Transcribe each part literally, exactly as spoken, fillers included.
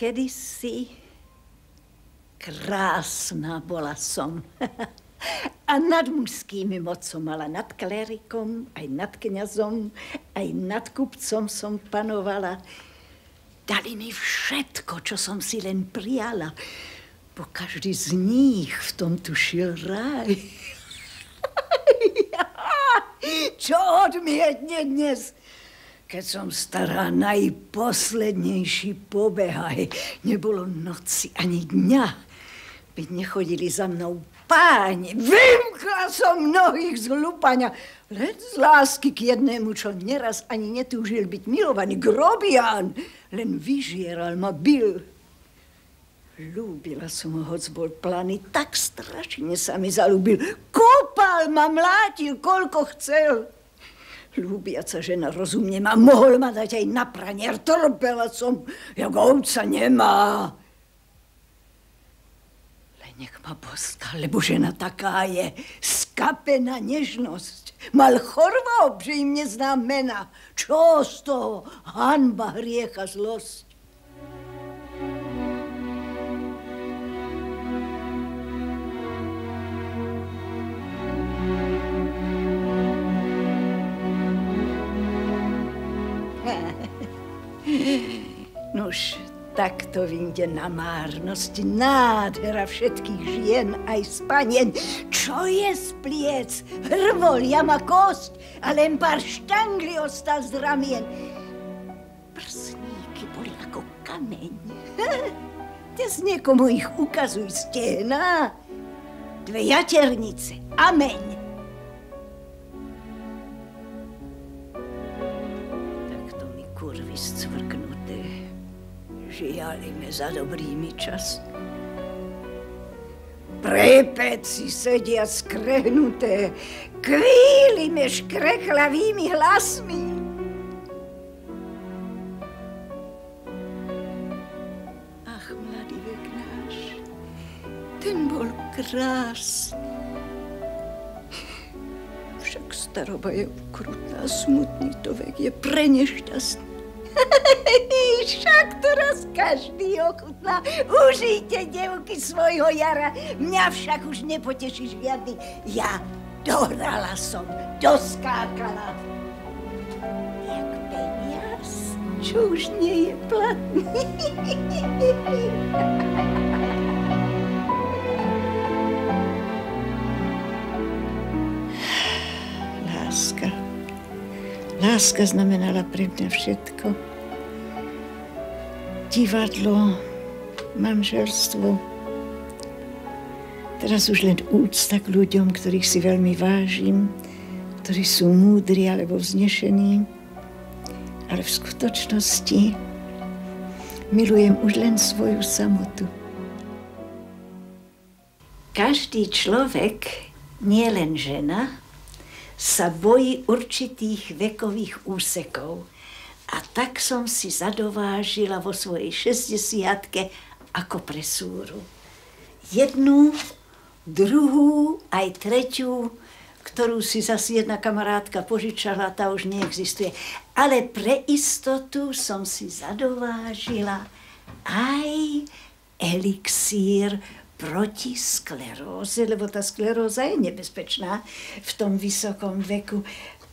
Kedysi krásna bola som. A nad mužskými mocom, ale nad klérikom, aj nad kňazom, aj nad kupcom som panovala. Dali mi všetko, čo som si len prijala, bo každý z nich v tom tušil ráj. Čo odmietne dnes, keď som stará najposlednejší pobehaj. Nebolo noci ani dňa, veď nechodili za mnou páni. Vymkla som mnohých z hlupania, len z lásky k jednému, čo neraz ani netúžil byť milovaný. Grobián, len vyžieral ma, bil. Ľúbila som ho, hoc bol planý, tak strašne sa mi zalúbil. Kopal ma, mlátil, koľko chcel. Ľúbiaca žena rozumne ma, mohol ma dať aj na pranier. Trpela som, jak ovca nemá. Nech ma boska, lebo žena taká je, skapená nežnosť. Mal chorôb, že im neznám mena. Čo z toho? Hanba, hriecha, zlosť. Nuž, takto vyjde na márnosť nádhera všetkých žien aj spanien. Čo je z pliec? Hrvol, jama, kosť a len pár štangli ostal z ramien. Prsníky boli ako kameň. Dnes niekomu ich ukazuj stehná. Dve jaternice, ameň. Takto mi kurvy scvrknuté. Žijalime za dobrými časmi. Prepeci sedia skrehnuté, kvílime škrechlavými hlasmi. Ach, mladý vek náš, ten bol krásny. Však staroba je ukrutná, smutný to vek je prenešťastný. Však to raz každý ochutná. Užijte, devky, svojho jara. Mňa však už nepoteší žiadny. Ja dohrala som, doskákala. Jak peniaz, čo už nie je platný. Láska. Láska znamenala pre mňa všetko. Divadlo, manželstvo. Teraz už len úcta k ľuďom, ktorých si veľmi vážim, ktorí sú múdri alebo vznešení. Ale v skutočnosti milujem už len svoju samotu. Každý človek, nie len žena, sa bojí určitých vekových úsekov. A tak som si zadovážila vo svojej šesťdesiatke ako presúru. Jednu, druhú, aj treťu, ktorú si zase jedna kamarátka požičala, tá už neexistuje. Ale pre istotu som si zadovážila aj elixír proti skleróze, lebo tá skleróza je nebezpečná v tom vysokom veku.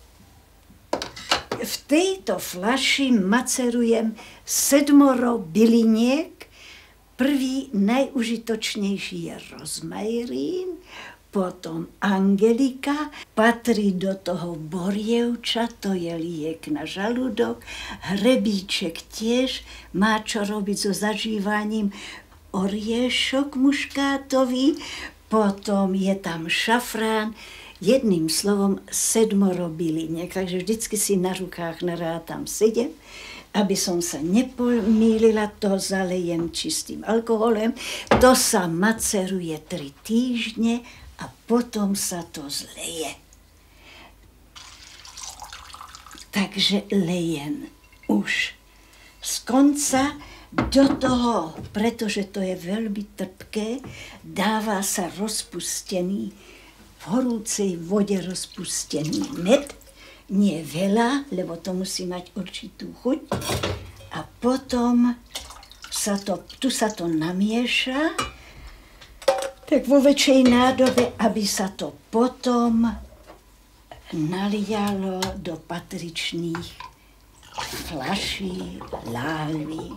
V tejto fľaši macerujem sedmoro byliniek. Prvý najužitočnejší je rozmarín, potom angelika, patrí do toho borievča, to je liek na žalúdok, hrebíček tiež má čo robiť so zažívaním, oriešok muškátový, potom je tam šafrán, jedným slovom sedmoro byliniek, takže vždycky si na rukách narátam sedem, aby som sa nepomýlila, to zalejem čistým alkoholem, to sa maceruje tri týždne a potom sa to zleje. Takže lejem už z konca do toho, pretože to je veľmi trpké, dáva sa rozpustený, v horúcej vode rozpustený med, nie veľa, lebo to musí mať určitú chuť. A potom sa sa to, tu sa to namieša, tak vo väčšej nádobe, aby sa to potom nalialo do patričných fľaší, láhví.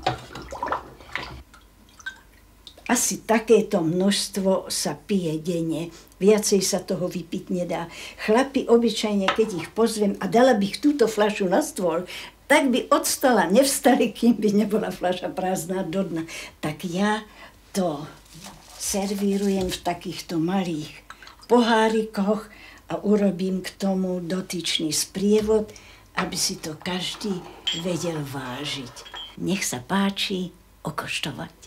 Asi takéto množstvo sa pije denne. Viacej sa toho vypiť nedá. Chlapi obyčajne, keď ich pozvem a dala by ich túto fľašu na stôl, tak by od stola nevstali, kým by nebola fľaša prázdna do dna. Tak ja to servírujem v takýchto malých pohárikoch a urobím k tomu dotyčný sprievod, aby si to každý vedel vážiť. Nech sa páči okoštovať.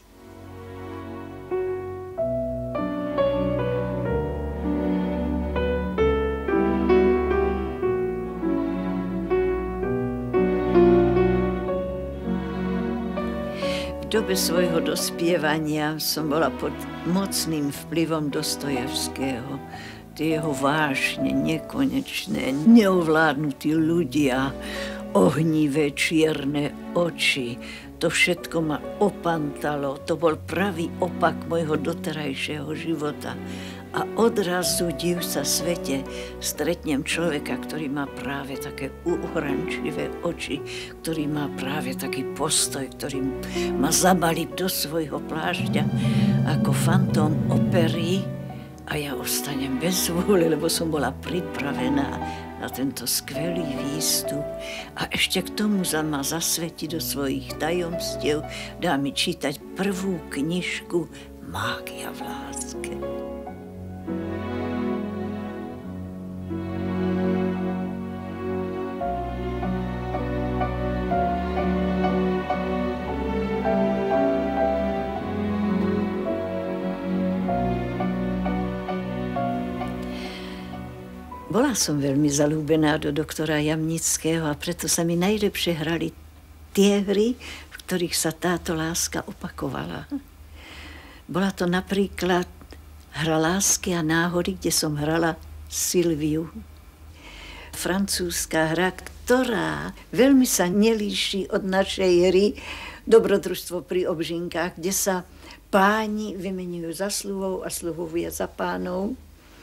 V dobe svojho dospievania som bola pod mocným vplyvom Dostojevského. Tie jeho vášne, nekonečné, neovládnutí ľudia, ohnivé čierne oči. To všetko ma opantalo. To bol pravý opak môjho doterajšieho života. A odrazu, div sa svete, stretnem človeka, ktorý má práve také uhrančivé oči, ktorý má práve taký postoj, ktorý ma zabalí do svojho plášťa ako fantóm opery a ja ostanem bez vôle, lebo som bola pripravená na tento skvelý výstup. A ešte k tomu za ma zasvetí do svojich tajomstiev, dá mi čítať prvú knižku Mágia v láske. Bola som veľmi zalúbená do doktora Jamnického a preto sa mi najlepšie hrali tie hry, v ktorých sa táto láska opakovala. Bola to napríklad hra Lásky a náhody, kde som hrala Silviu. Francúzska hra, ktorá veľmi sa nelíši od našej hry Dobrodružstvo pri obžinkách, kde sa páni vymenujú za sluhov a sluhovia za pánov.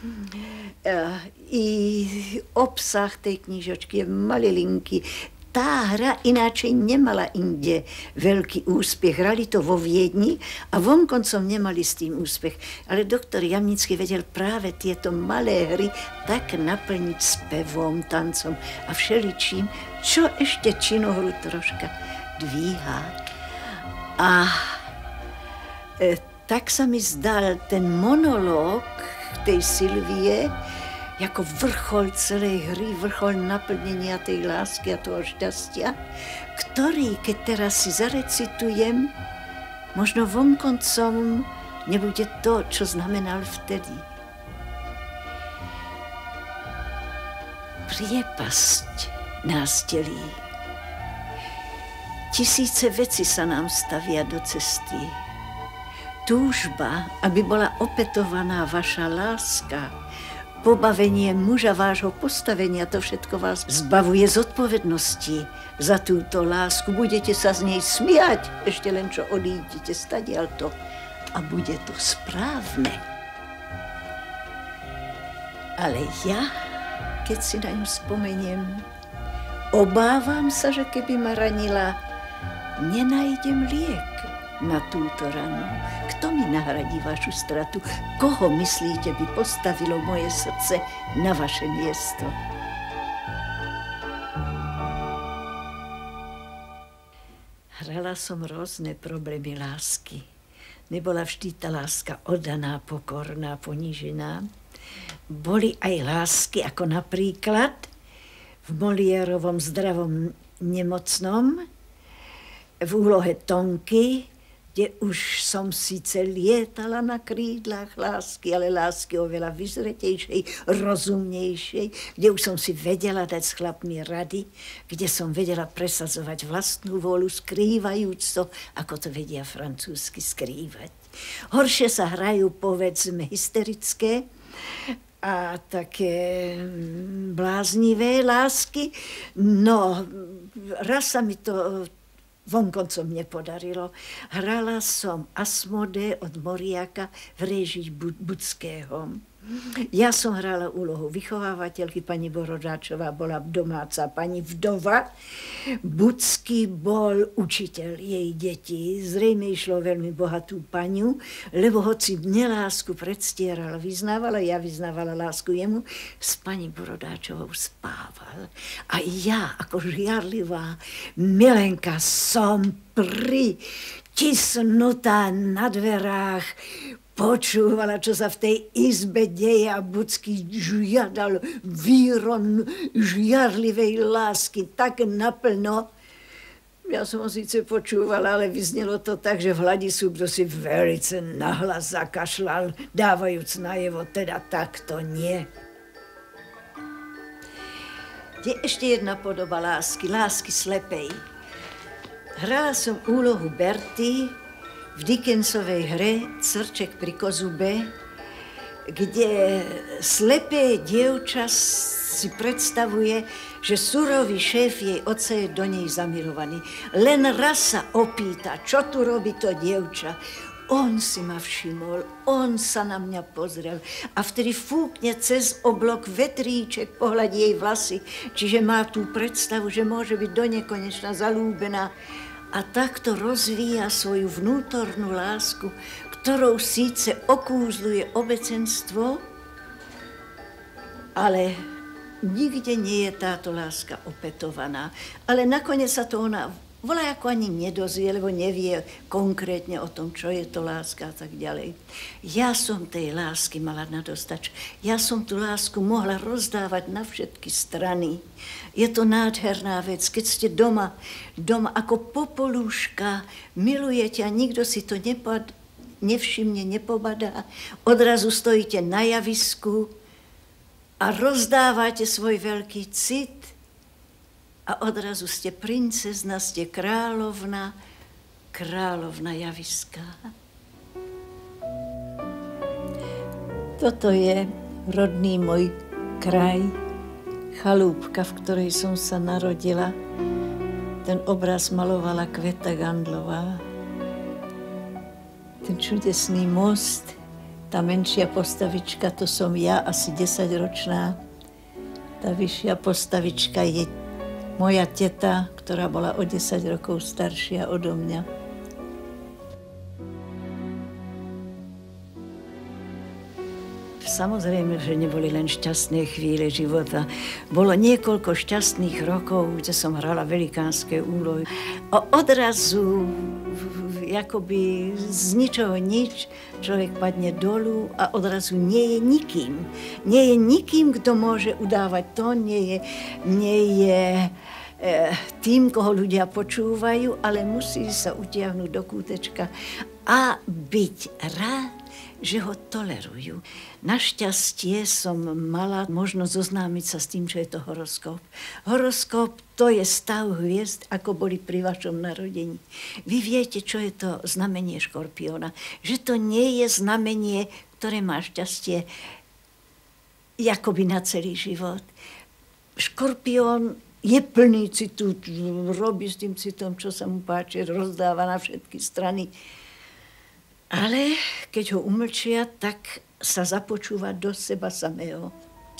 I obsah tej knižočky je malilinký. Tá hra ináč nemala inde veľký úspech. Hrali to vo Viedni a vonkoncom nemali s tým úspech. Ale doktor Jamnický vedel práve tieto malé hry tak naplniť spevom, tancom a všeličím, čo ešte činohru troška dvíha. A e, tak sa mi zdal ten monológ tej Silvie ako vrchol celej hry, vrchol naplnenia tej lásky a toho šťastia, ktorý, keď teraz si zarecitujem, možno vonkoncom nebude to, čo znamenal vtedy. Priepasť nás delí. Tisíce vecí sa nám stavia do cesty. Túžba, aby bola opetovaná vaša láska, pobavenie muža vášho postavenia, to všetko vás zbavuje zodpovednosti za túto lásku. Budete sa z nej smiať, ešte len čo odídete stadiaľto a bude to správne. Ale ja, keď si na ňu spomeniem, obávam sa, že keby ma ranila, nenájdem liek na túto ranu. Kto mi nahradí vašu stratu? Koho myslíte by postavilo moje srdce na vaše miesto? Hrala som rôzne problémy lásky. Nebola vždy tá láska oddaná, pokorná, ponížená. Boli aj lásky, ako napríklad v Moliérovom Zdravom nemocnom, v úlohe Tonky, kde už som síce lietala na krídlach lásky, ale lásky oveľa vyzretejšej, rozumnejšej, kde už som si vedela dať s chlapmi rady, kde som vedela presadzovať vlastnú vôľu, skrývajúc to, ako to vedia francúzsky skrývať. Horšie sa hrajú, povedzme, hysterické a také bláznivé lásky. No, raz sa mi to vonkoncom nepodarilo. Hrala som Asmodee od Moriaka v réžii Budského. Ja som hrala úlohu vychovávateľky, pani Borodáčová bola domáca pani vdova. Budský bol učiteľ jej detí. Zrejme išlo veľmi bohatú paňu, lebo hoci nelásku predstierala, vyznávala, ja vyznávala lásku jemu, s pani Borodáčovou spával. A ja, ako žiarlivá milenka, som pritisnutá na dverách, počúvala, čo sa v tej izbe deje a Budský žiadal výron žiarlivej lásky tak naplno. Ja som ho síce počúvala, ale vyznelo to tak, že v Hladisú kto si velice nahlas zakašľal, dávajúc najevo, teda takto nie. Je ešte jedna podoba lásky, lásky slepej. Hrala som úlohu Berty v Dickensovej hre Crček pri kozube, kde slepé dievča si predstavuje, že surový šéf jej otca je do nej zamilovaný. Len raz sa opýta, čo tu robí to dievča. On si ma všimol, on sa na mňa pozrel a vtedy fúkne cez oblok vetríček, pohľadí jej vlasy, čiže má tú predstavu, že môže byť donekonečna zalúbená. A takto rozvíja svoju vnútornú lásku, ktorou síce okúzluje obecenstvo, ale nikde nie je táto láska opetovaná. Ale nakoniec sa to ona voľajako ani nedozvie, lebo nevie konkrétne o tom, čo je to láska a tak ďalej. Ja som tej lásky mala nadostač. Ja som tú lásku mohla rozdávať na všetky strany. Je to nádherná vec, keď ste doma, doma ako popolúška, milujete a nikto si to nepad, nevšimne, nepobadá. Odrazu stojíte na javisku a rozdávate svoj veľký cit a odrazu ste princezna, ste kráľovna, kráľovna javiska. Toto je rodný môj kraj, chalúbka, v ktorej som sa narodila. Ten obraz malovala Kveta Gandlová. Ten čudesný most, tá menšia postavička, to som ja, asi desaťročná. Tá vyššia postavička je moja teta, ktorá bola o desať rokov staršia odo mňa. Samozrejme, že neboli len šťastné chvíle života. Bolo niekoľko šťastných rokov, kde som hrala velikánske úlohy. A odrazu, akoby z ničoho nič, človek padne dolu a odrazu nie je nikým. Nie je nikým, kto môže udávať tón, nie je, nie je e, tým, koho ľudia počúvajú, ale musí sa utiahnuť do kútečka a byť rád, že ho tolerujú. Našťastie som mala možnosť zoznámiť sa s tým, čo je to horoskop. Horoskop to je stav hviezd, ako boli pri vašom narodení. Vy viete, čo je to znamenie škorpióna. Že to nie je znamenie, ktoré má šťastie akoby na celý život. Škorpión je plný citu, robí s tým citom, čo sa mu páči, rozdáva na všetky strany. Ale keď ho umlčia, tak sa započúva do seba samého.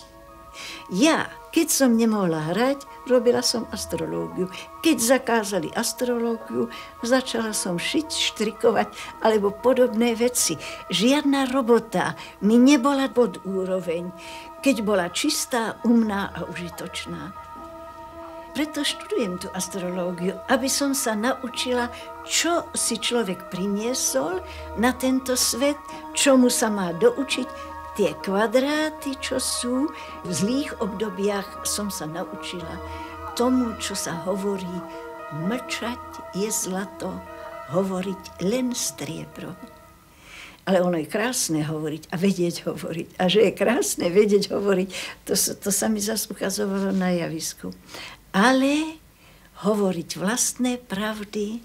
Ja, keď som nemohla hrať, robila som astrológiu. Keď zakázali astrológiu, začala som šiť, štrikovať alebo podobné veci. Žiadna robota mi nebola pod úroveň, keď bola čistá, umná a užitočná. Preto študujem tú astrológiu, aby som sa naučila, čo si človek priniesol na tento svet, čomu sa má doučiť. Tie kvadráty, čo sú v zlých obdobiach, som sa naučila tomu, čo sa hovorí, mlčať je zlato, hovoriť len striebro. Ale ono je krásne hovoriť a vedieť hovoriť. A že je krásne vedieť hovoriť, to, to sa mi zase ukazovalo na javisku. Ale hovoriť vlastné pravdy,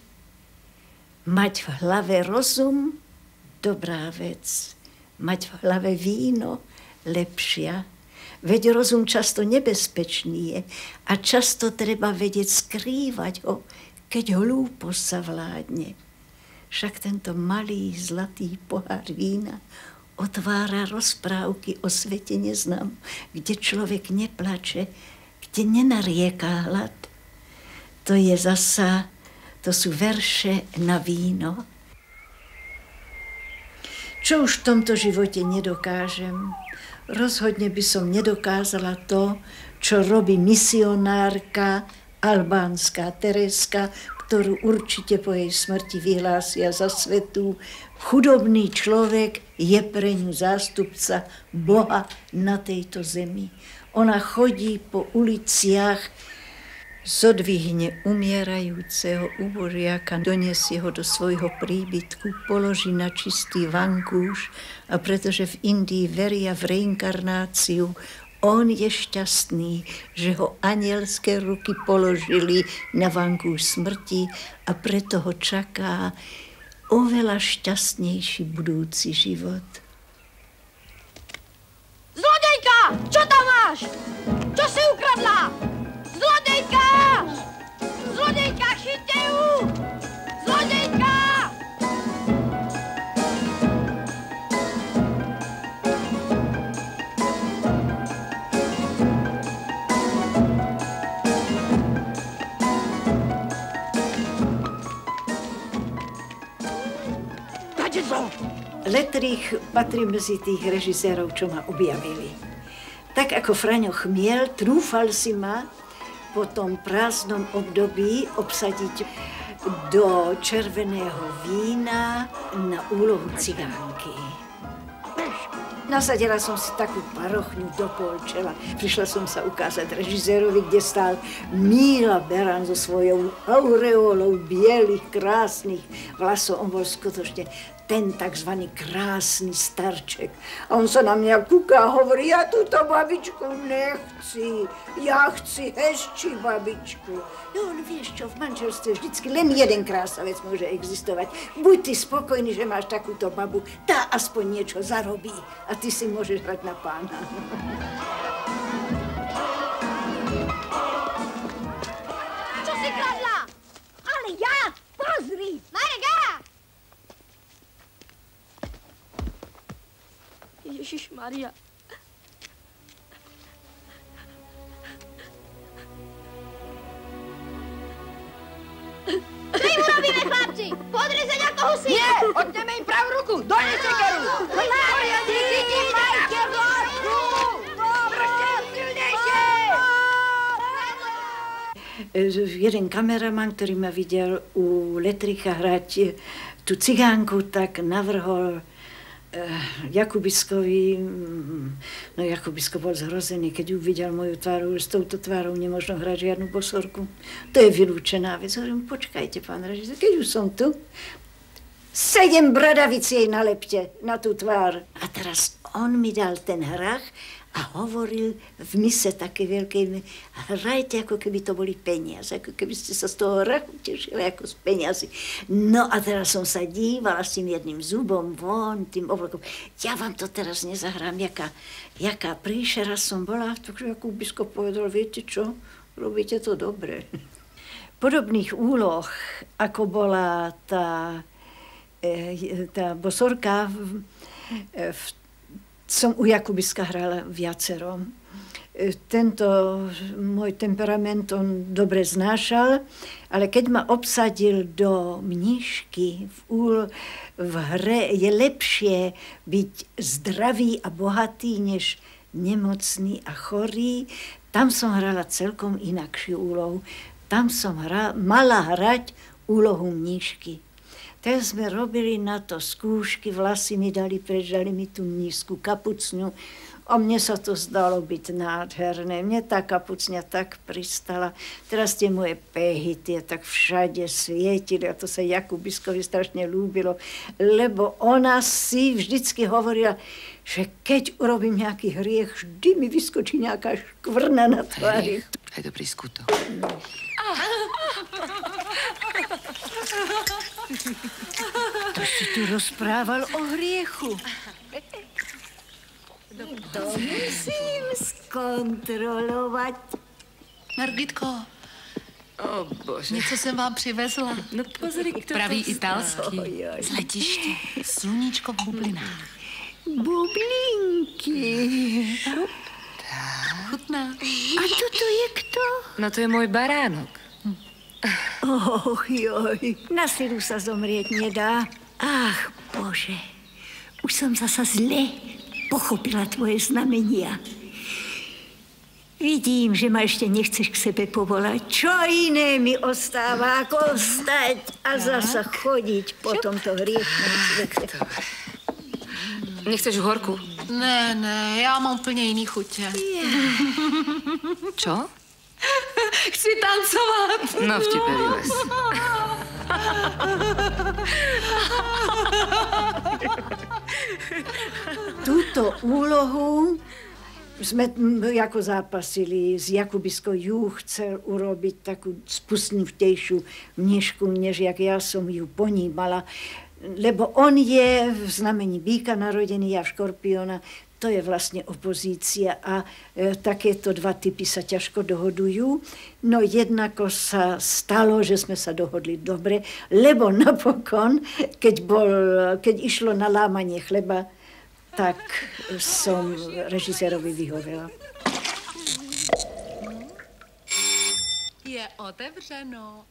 mať v hlave rozum, dobrá vec. Mať v hlave víno, lepšia. Veď rozum často nebezpečný je a často treba vedieť skrývať ho, keď hlúposť zavládne. Však tento malý zlatý pohár vína otvára rozprávky o svete neznámu, kde človek neplače, kde nenarieká hlad. To je zasa, to sú verše na víno. Čo už v tomto živote nedokážem? Rozhodne by som nedokázala to, čo robí misionárka albánska Tereska, ktorú určite po jej smrti vyhlásia za svätú. Chudobný človek je pre ňu zástupca Boha na tejto zemi. Ona chodí po uliciach, zodvihne umierajúceho ubožiaka, donesie ho do svojho príbytku, položí na čistý vankúš a pretože v Indii veria v reinkarnáciu, on je šťastný, že ho anielské ruky položili na vankúš smrti a preto ho čaká oveľa šťastnejší budúci život. Zlodejka! Čo tam máš? Čo si ukradla? Zlodejka! Zlodejka, chyťte ju! Zlodejka! Letrich patrí medzi tých režisérov, čo ma objavili. Tak ako Fraňo Chmiel, trúfal si ma po tom prázdnom období obsadiť do Červeného vína na úlohu cigánky. Nasadila som si takú parochňu do polčela. Prišla som sa ukázať režisérovi, kde stál Míla Beran so svojou aureolou bielých, krásnych vlasov. On bol skutočne ten takzvaný krásny starček. A on sa na mňa kúka a hovorí, ja túto babičku nechci, ja chci hezčí babičku. No, no vieš čo, v manželstve vždycky len jeden krásavec môže existovať. Buď ty spokojný, že máš takúto babu, tá aspoň niečo zarobí a ty si môžeš hrať na pána. Čo si kradla? Ale ja? Pozri! Marga! Ježišmaria. Čo im urobíme, chlapci? Podrezať ako husy? Nie! Odneme im pravú ruku! Doneste keru! Poriadnite, majte hlavu! Proste silnejšie! Jeden kameraman, ktorý ma videl u Letricha hrať tú cigánku, tak navrhol Jakubiskovi, no Jakubisko bol zhrozený, keď uvidel moju tváru, s touto tvárou nemožno hrať žiadnu bosorku. To je vylúčená vec. Hovorím, počkajte, pán režisér, keď už som tu, sedem bradavic jej nalepte na tú tvár. A teraz on mi dal ten hrách a hovoril v mise také veľkej, hrajte, ako keby to boli peniaze, ako keby ste sa z toho hrachu tešili ako z peniazy. No a teraz som sa dívala s tým jedným zubom von, tým oblokom. Ja vám to teraz nezahrám, jaká, jaká príšera som bola. Takže Jakubisko povedal, viete čo, robíte to dobre. Podobných úloh, ako bola tá, tá bosorka v, v som u Jakubiska hrala viacero. Tento môj temperament on dobre znášal, ale keď ma obsadil do mníšky v, úl, v hre, je lepšie byť zdravý a bohatý, než nemocný a chorý. Tam som hrala celkom inakšiu úlohu. Tam som hra, mala hrať úlohu mníšky. Tak sme robili na to skúšky, vlasy mi dali preč, dali mi tú nízku kapucňu a mne sa to zdalo byť nádherné. Mne tá kapucňa tak pristala. Teraz tie moje pehy, tie tak všade svietili a to sa Jakubiskovi strašne ľúbilo, lebo ona si vždycky hovorila, že keď urobím nejaký hriech, vždy mi vyskočí nejaká škvrna na tvári. Aj dobrý skutok. To si tu rozprával o hriechu. To musím skontrolovať. Margitko, O bože. Něco jsem vám přivezla. No pozri, kto Pravý to italský. Z letiště. Sluníčko v bublinách. Bublinky. Chutná. A toto je kto? No to je môj baránok. Och, joj. Na silu sa zomrieť nedá. Ach, Bože. Už som zasa zle pochopila tvoje znamenia. Vidím, že ma ešte nechceš k sebe povolať. Čo iné mi ostáva, ako vstať a zasa chodiť po tomto hriešnom svete. Nechceš horku? Ne, ne, já mám úplně jiný chutě. Čo? Chci tancovat. No vtipelý les. Túto úlohu sme ako zápasili s Jakubiskou. Ju chcel urobiť takú spustnivtejšiu mnišku, než jak ja som ju ponímala. Lebo on je v znamení býka narodený, ja v škorpiona. To je vlastne opozícia a e, takéto dva typy sa ťažko dohodujú. No jednako sa stalo, že sme sa dohodli dobre, lebo napokon, keď, bol, keď išlo na lámanie chleba, tak som režisérovi vyhovela. Je otevřeno.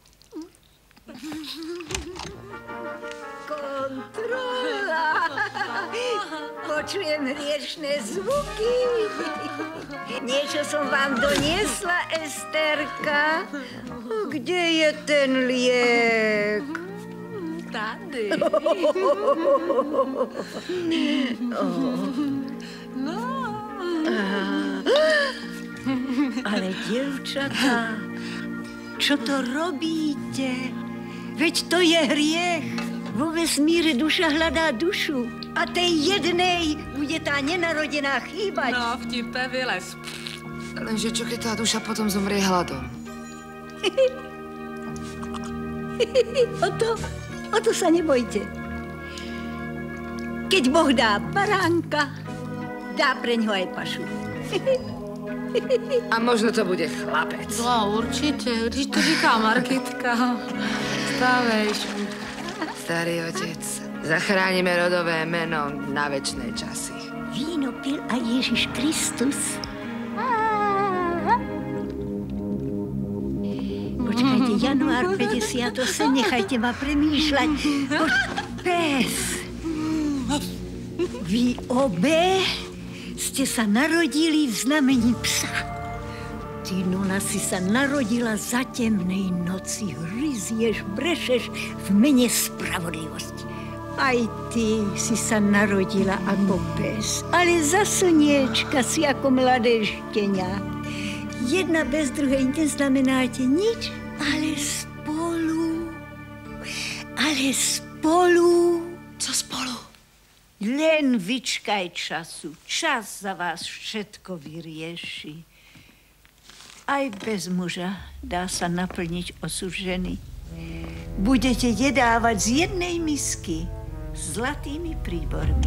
Kontrola! Počujem hriešné zvuky. Niečo som vám doniesla, Esterka. Kde je ten liek? Tady. No. Ale dievčatá, čo to robíte? Veď to je hriech. Vo vesmíre duša hľadá dušu. A tej jednej bude tá nenarodená chýbať. No, vtipe vylez. Lenže čo keď tá duša potom zomrie hladom? O to, o to sa nebojte. Keď Boh dá baránka, dá preňho aj pašu. A možno to bude chlapec. No, určitě, když to říká Markitka. Stávejš. Starý otec, zachránime rodové meno na večné časy. Víno pil aj Ježiš Kristus. Počkajte, január päťdesiatosem, nechajte ma premýšľať. Poč... Pes. Vy obe ste sa narodili v znamení psa. Ty, Nuna, si sa narodila za temnej noci. Hryzieš, brešeš v mene spravodlivosti. Aj ty si sa narodila ako pes, ale za slniečka si ako mladé štenia. Jedna bez druhej neznamenáte nič, ale spolu. Ale spolu. Co spolu? Len vyčkaj času. Čas za vás všetko vyrieši. Aj bez muža dá sa naplniť osud ženy. Budete jedávať z jednej misky s zlatými príbormi.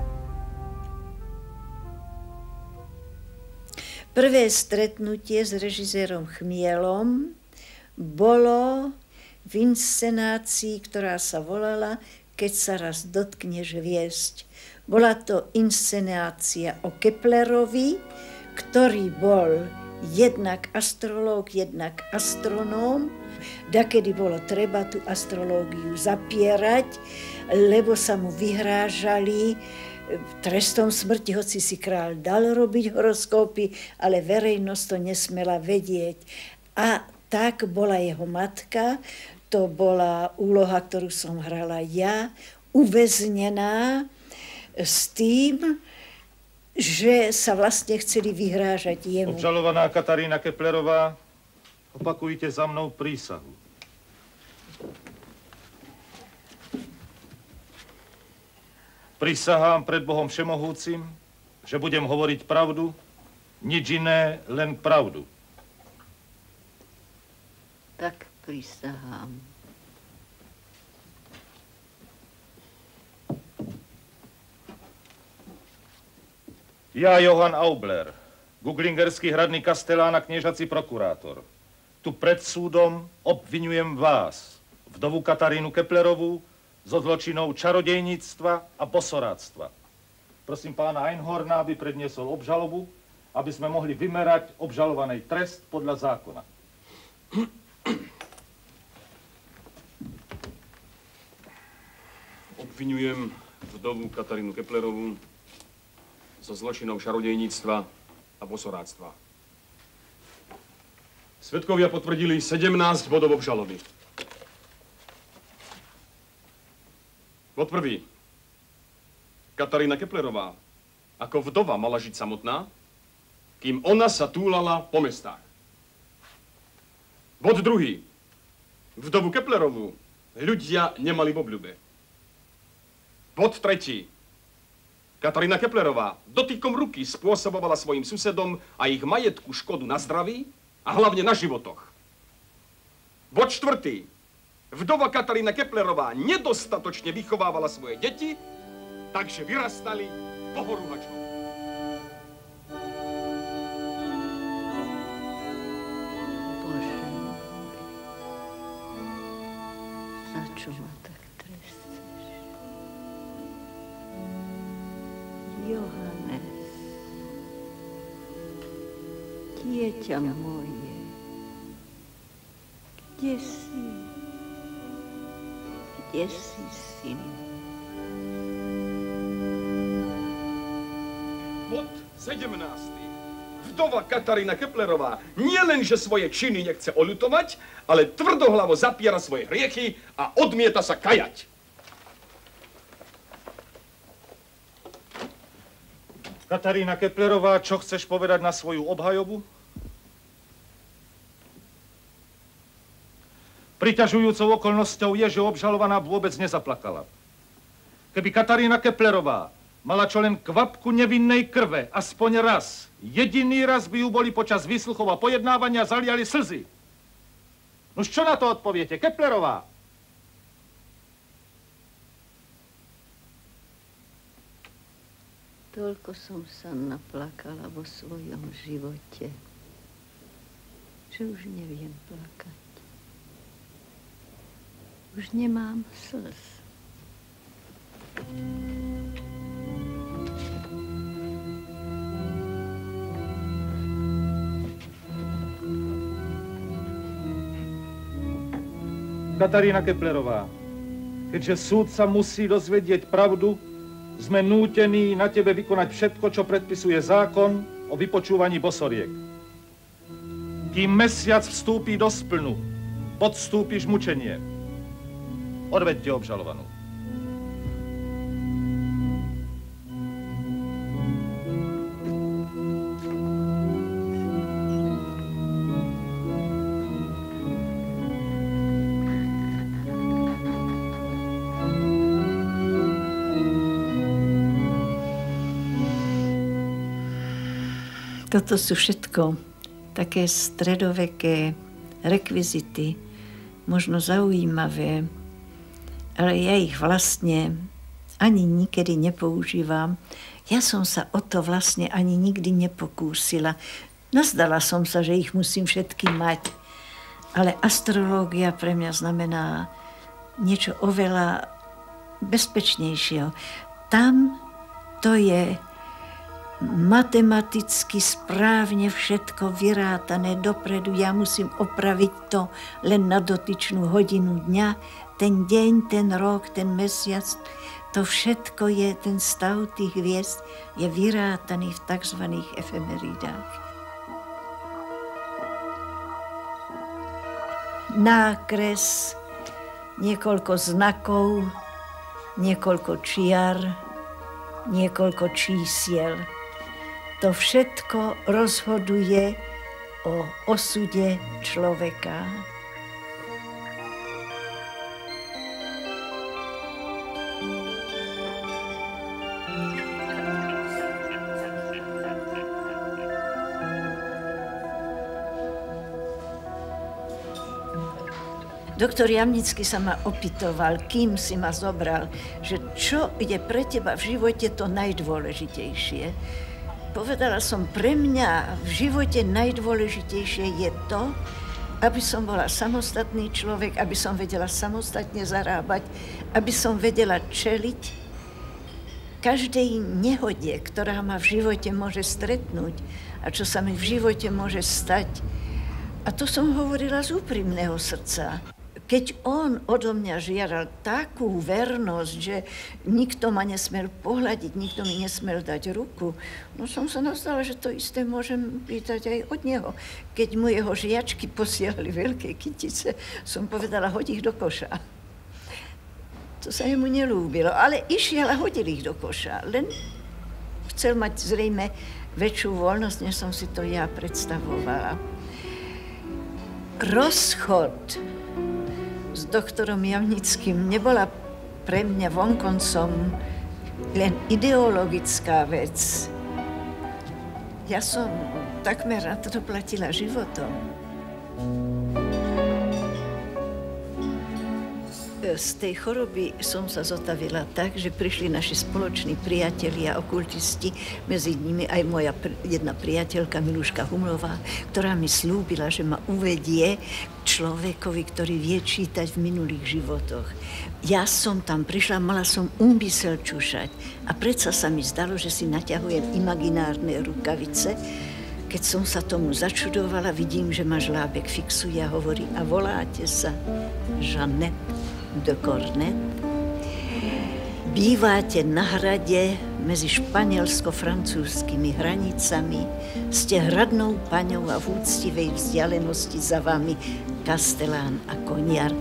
Prvé stretnutie s režisérom Chmielom bolo v inscenácii, ktorá sa volala Keď sa raz dotkneš hviezd. Bola to inscenácia o Keplerovi, ktorý bol jednak astrológ, jednak astronóm. Dakedy bolo treba tú astrológiu zapierať, lebo sa mu vyhrážali trestom smrti, hoci si kráľ dal robiť horoskópy, ale verejnosť to nesmela vedieť. A tak bola jeho matka, to bola úloha, ktorú som hrala ja, uväznená s tým, že sa vlastne chceli vyhrážať jemu. Obžalovaná Katarína Keplerová, opakujte za mnou prísahu. Prisahám pred Bohom Všemohúcim, že budem hovoriť pravdu, nič iné, len pravdu. Tak prisahám. Ja, Johann Aubler, guglingerský hradný kastelán a kniežací prokurátor. tu pred súdom obviňujem vás, vdovu Katarínu Keplerovú, zo zločinov čarodejníctva a bosoráctva. Prosím pána Einhorna, aby predniesol obžalobu, aby sme mohli vymerať obžalovanej trest podľa zákona. Obviňujem vdovu Katarínu Keplerovú zo zločinov čarodejníctva a bosoráctva. Svedkovia potvrdili sedemnásť bodov obžaloby. Bod prvý. Katarína Keplerová ako vdova mala žiť samotná, kým ona sa túlala po mestách. Bod druhý. Vdovu Keplerovú ľudia nemali v obľúbe. Bod tretí. Katarína Keplerová dotýkom ruky spôsobovala svojim susedom a ich majetku škodu na zdraví a hlavne na životoch. Bod štvrtý. Vdova Katarína Keplerová nedostatočne vychovávala svoje deti, takže vyrastali pohorúhačom. Bože môj, za čo ma tak tresteš? Johannes, dieťa moje, kde si? Kde si, syn? Bod sedemnásty. Vdova Katarína Keplerová nielenže svoje činy nechce oľutovať, ale tvrdohlavo zapiera svoje hriechy a odmieta sa kajať. Katarína Keplerová, čo chceš povedať na svoju obhajobu? Priťažujúcou okolnosťou je, že obžalovaná vôbec nezaplakala. Keby Katarína Keplerová mala čo len kvapku nevinnej krve, aspoň raz, jediný raz by ju boli počas výsluchov a pojednávania zaliali slzy. Nož čo na to odpoviete, Keplerová? Toľko som sa naplakala vo svojom živote, že už neviem plakať. Už nemám slz. Katarína Keplerová, keďže súd sa musí dozvedieť pravdu, sme nútení na tebe vykonať všetko, čo predpisuje zákon o vypočúvaní bosoriek. Kým mesiac vstúpi do splnu, podstúpiš mučenie. Odveďte obžalovanú. Toto sú všetko také stredoveké rekvizity, možno zaujímavé, ale ja ich vlastne ani nikdy nepoužívam. Ja som sa o to vlastne ani nikdy nepokúsila. Nazdala som sa, že ich musím všetky mať. Ale astrológia pre mňa znamená niečo oveľa bezpečnejšieho. Tam to je matematicky správne všetko vyrátané dopredu. Ja musím opraviť to len na dotyčnú hodinu dňa. Ten deň, ten rok, ten mesiac, to všetko je, ten stav tých hviezd je vyrátaný v tzv. Efemeridách. Nákres, niekoľko znakov, niekoľko čiar, niekoľko čísiel. To všetko rozhoduje o osude človeka. Doktor Jamnický sa ma opytoval, kým si ma zobral, že čo je pre teba v živote to najdôležitejšie. Povedala som, pre mňa v živote najdôležitejšie je to, aby som bola samostatný človek, aby som vedela samostatne zarábať, aby som vedela čeliť každej nehode, ktorá ma v živote môže stretnúť a čo sa mi v živote môže stať. A to som hovorila z úprimného srdca. Keď on odo mňa žiadal takú vernosť, že nikto ma nesmel pohľadiť, nikto mi nesmel dať ruku, no som sa nazdala, že to isté môžem pýtať aj od neho. Keď mu jeho žiačky posielali veľké kytice, som povedala, hoď ich do koša. To sa jemu nelúbilo, ale išiel a hodil ich do koša. Len chcel mať zrejme väčšiu voľnosť, než som si to ja predstavovala. Rozchod s doktorom Jamnickým nebola pre mňa vonkoncom len ideologická vec. Ja som takmer na to doplatila životom. Z tej choroby som sa zotavila tak, že prišli naši spoloční priatelia, okultisti, medzi nimi aj moja pr- jedna priateľka Miluška Humlová, ktorá mi slúbila, že ma uvedie k človekovi, ktorý vie čítať v minulých životoch. Ja som tam prišla, mala som úmysel čušať a predsa sa mi zdalo, že si naťahujem imaginárne rukavice. Keď som sa tomu začudovala, vidím, že ma žlábek fixuje a hovorí, a voláte sa Jeanette de Cornet. Býváte na hrade medzi španielsko-francúzskými hranicami, ste hradnou paňou a v úctivej vzdialenosti za vami kastelán a koniar.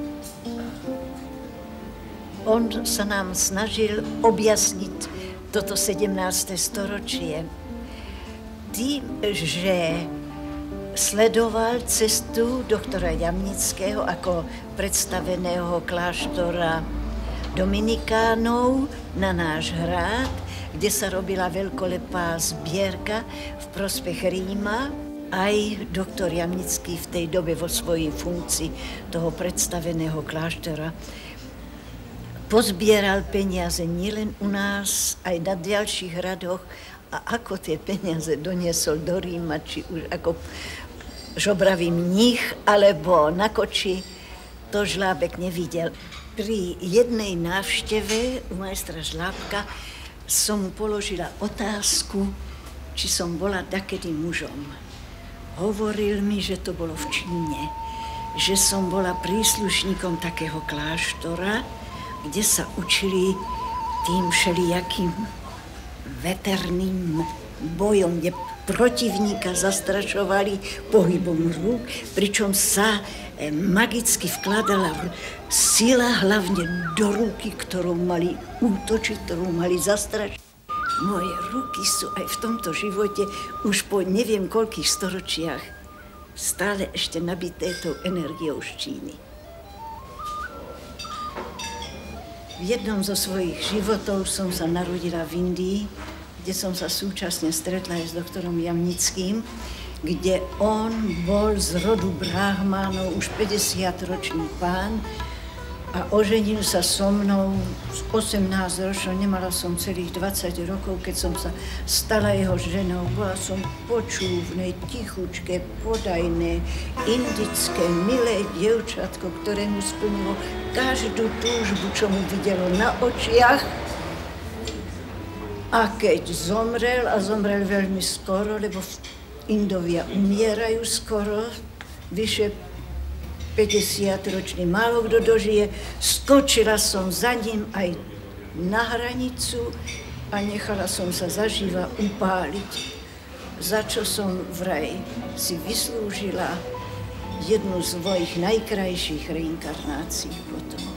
On sa nám snažil objasniť toto sedemnáste storočie tým, že sledoval cestu doktora Jamnického ako predstaveného kláštora Dominikánov na náš hrad, kde sa robila veľkolepá zbierka v prospech Ríma. Aj doktor Jamnický v tej dobe vo svojej funkcii toho predstaveného kláštora pozbieral peniaze nielen u nás, aj na ďalších hradoch. A ako tie peniaze doniesol do Ríma, či už ako žobravý mních, alebo na koči, to Žlábek nevidel. Pri jednej návšteve u majstra Žlábka som mu položila otázku, či som bola takedy mužom. Hovoril mi, že to bolo v Číne, že som bola príslušníkom takého kláštora, kde sa učili tým všelijakým veterným bojom, kde protivníka zastrašovali pohybom rúk, pričom sa magicky vkladala sila hlavne do ruky, ktorú mali útočiť, ktorú mali zastrašiť. Moje ruky sú aj v tomto živote už po neviem koľkých storočiach stále ešte nabité tou energiou z Číny. V jednom zo svojich životov som sa narodila v Indii, kde som sa súčasne stretla aj s doktorom Jamnickým, kde on bol z rodu Brahmánov, už päťdesiatročný pán a oženil sa so mnou s osemnásťročnou, nemala som celých dvadsať rokov, keď som sa stala jeho ženou. Bola som počúvne, tichučké, podajné, indické, milé dievčatko, ktoré mu splnilo každú túžbu, čo mu videlo na očiach. A keď zomrel, a zomrel veľmi skoro, lebo Indovia umierajú skoro, vyše päťdesiatročný, málo kto dožije, skočila som za ním aj na hranicu a nechala som sa zaživa upáliť, za čo som vraj si vyslúžila jednu z mojich najkrajších reinkarnácií potom.